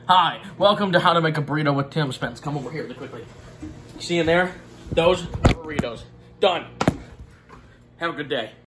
Hi, welcome to How to Make a Burrito with Tim Spence. Come over here really quickly. See in there? Those are burritos. Done. Have a good day.